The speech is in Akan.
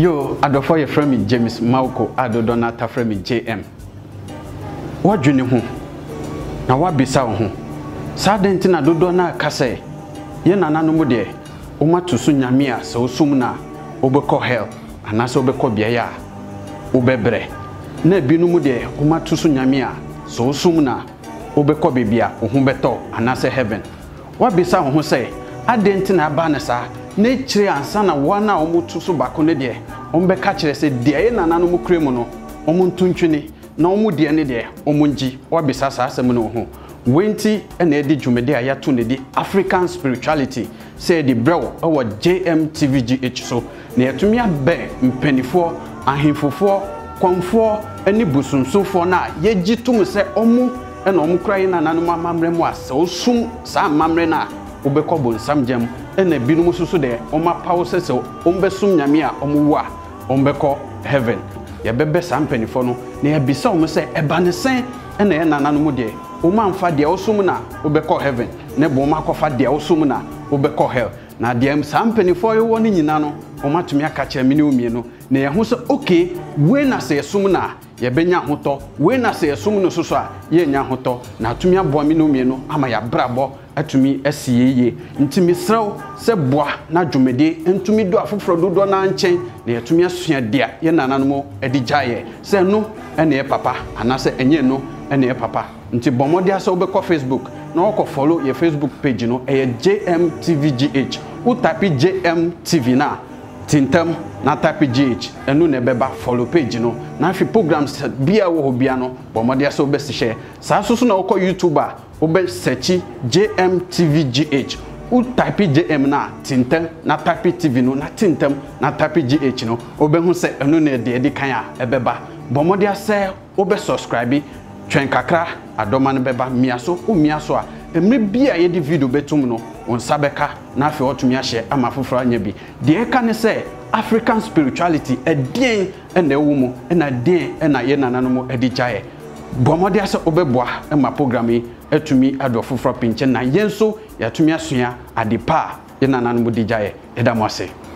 Yo, adofo ye frame me James Mauko adodona ta frame me JM. Wadwene ho na wabisa wo ho. Sa denti na dodo na kase ye nananu mu de o matusu nyame a se osum na obekọ hell anase obekọ biya ya obebre na binu mu de o matusu nyame a se osum na obekọ bebia o hu beto anase heaven. Wabisa wo ho se adenti na ba na sa na chire ansa na wana o mutusu bako ne de ombeka kire se de ye nananu mu kremu no o muntuntwini na o mu de ne de o munji. Wabisa sa asem no ho wenti ena edi dwumede a yato ne di African spirituality say the brew our JMTVGH so na yatumi abe mpanifo ahemfofo kwamfo eni busumsofo na yegitum se omu ena omu krai na nanu mamre mu asa osum sa mamre na obekọ bonsam jam ena binum susu de oma pawo se ombesum nyame a omu wa ombekọ heaven yebebe sa mpanifo no na yabisa omu se ebanesen ena ye nananu mu de Uma mfa de osum na obekọ heaven ne bo ma kofa de osum na obekọ hell na de sampanifo ye woni nyina no oma tumi aka kire me ne umie no na ye ho se okay we na se esum na ye benya hoto we na se esum no soso a ye nya hoto na tumi abo me ne umie no ama ya brabo atumi asiyeye ntimi srew se boa na dwumede ntumi do afoforo dodo na nchen na ye tumi asua de a ye nananmo edijaye se no ene ye papa anase enye no ene ye papa nti bomodi asa obekọ Facebook na okọ follow your Facebook page no JMTVGH u type JMTV na tintam na type GH enu na beba follow page no na fi programs bia wo ho bia no bomodi asa obesihye sa so na okọ YouTuber obe search JMTVGH u type JM na tintam na type TV no na tintam na type GH no obehu se enu na de kan a ebeba bomodi asa obe subscribe twen kakra adoma ne beba miaso o miaso a emre bia ye di video betum no onsa beka na afi otumi ahye ama foforo anya bi de eka ne se African spirituality edien ena ewumu ena den ena ye nananu mu edijaye bomodi ase obeboa ema program yi etumi ado foforo pinche na yenso yatumi asua adepa ye nananu mu dijaye edamose